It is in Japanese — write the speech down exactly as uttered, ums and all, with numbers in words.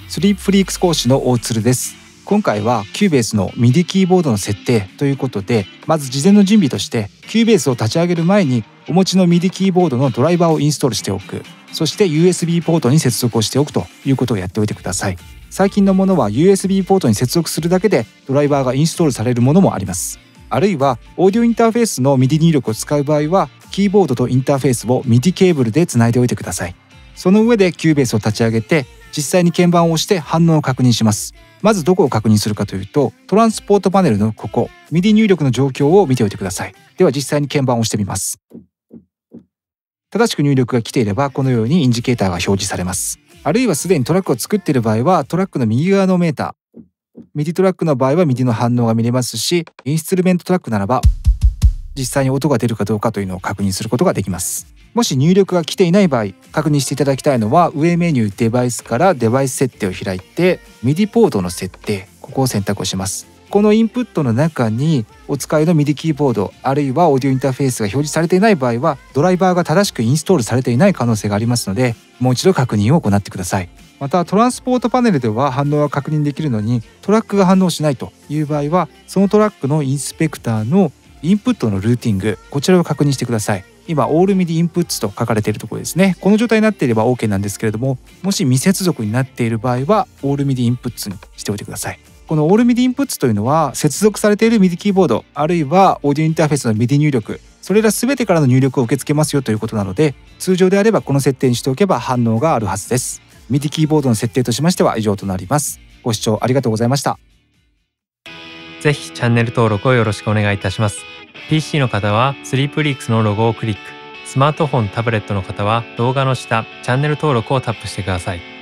スリープフリークス講師の大鶴です。今回は Cubase の ミディ キーボードの設定ということで、まず事前の準備として Cubase を立ち上げる前にお持ちの ミディ キーボードのドライバーをインストールしておく、そして ユーエスビー ポートに接続をしておくということをやっておいてください。最近のものは ユーエスビー ポートに接続するだけでドライバーがインストールされるものもあります。あるいはオーディオインターフェースの ミディ 入力を使う場合はキーボードとインターフェースを ミディ ケーブルでつないでおいてください。その上で Cubase を立ち上げて実際に鍵盤を押して反応を確認します。まずどこを確認するかというと、トランスポートパネルのここ ミディ 入力の状況を見ておいてください。では実際に鍵盤を押してみます。正しく入力が来ていればこのようにインジケーターが表示されます。あるいはすでにトラックを作っている場合はトラックの右側のメーター、ミディ トラックの場合は ミディ の反応が見れますし、インストゥルメントトラックならば実際に音が出るかどうかというのを確認することができます。もし入力が来ていない場合、確認していただきたいのは上メニューデバイスからデバイス設定を開いて ミディ ポートの設定、ここを選択をします。このインプットの中にお使いの ミディ キーボードあるいはオーディオインターフェースが表示されていない場合はドライバーが正しくインストールされていない可能性がありますので、もう一度確認を行ってください。またトランスポートパネルでは反応が確認できるのにトラックが反応しないという場合はそのトラックのインスペクターのインプットのルーティング、こちらを確認してください。今 All ミディ Inputs と書かれているところですね。この状態になっていれば OK なんですけれども、もし未接続になっている場合は All ミディ Inputs にしておいてください。この All ミディ Inputs というのは接続されている ミディ キーボードあるいはオーディオインターフェースの ミディ 入力、それら全てからの入力を受け付けますよということなので、通常であればこの設定にしておけば反応があるはずです。ミディ キーボードの設定としましては以上となります。ご視聴ありがとうございました。 ぜひチャンネル登録をよろしくお願いいたします。ピーシー の方はスリープリークスのロゴをクリック、スマートフォン、タブレットの方は動画の下チャンネル登録をタップしてください。